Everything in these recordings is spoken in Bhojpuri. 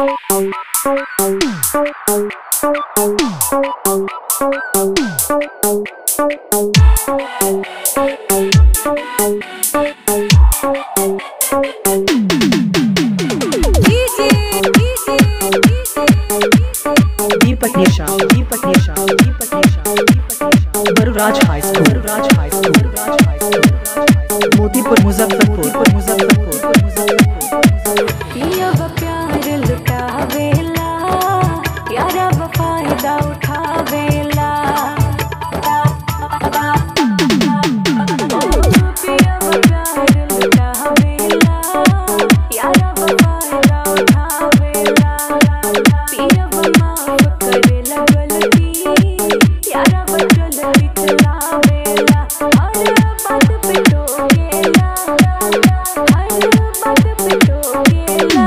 दीपक निशा बरुराज हाई स्कूल मोतीपुर मुजफ्फरपुर प्यार लुटावेला यारा फायदा उठावेला प्यार लुटावेला यारा फायदा उठावेला पियब माफ करेला गलती यारा चलती चलावेला हर बात पे टोकेला हर बात पे टोकेला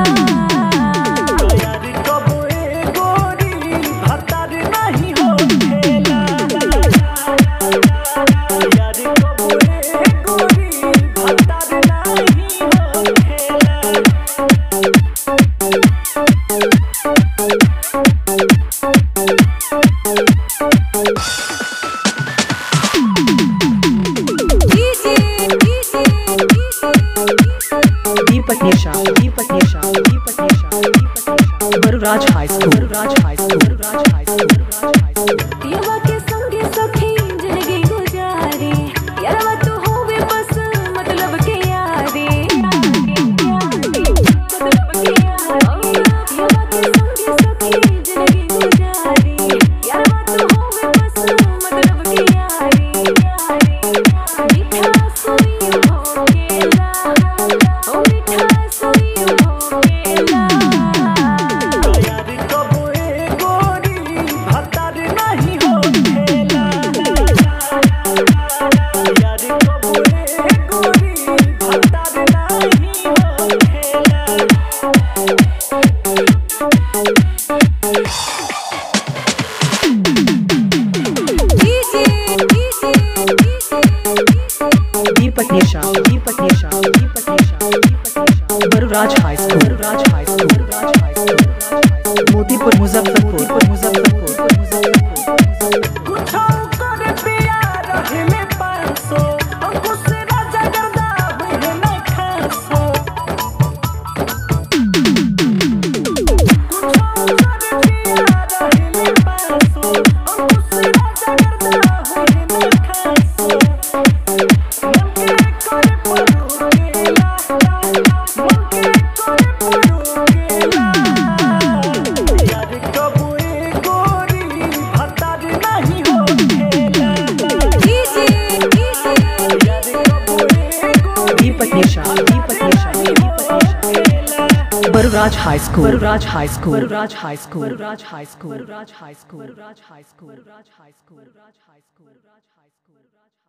दीपक निशा बरुराज हाई स्कूल पियवा के संगे सखी जिंदगी गुजारी यारवा तू होवे बस मतलब के यारी मतलब के यारी पियवा के संगे सखी जिंदगी गुजारी यारवा तू होवे बस मतलब के यारी मीठा सुई भोगेला ओ मीठा सुई भोगेला Deepak Nisha Baruraj high school Motipur Muzaffarpur Deepak Nisha Baruraj high school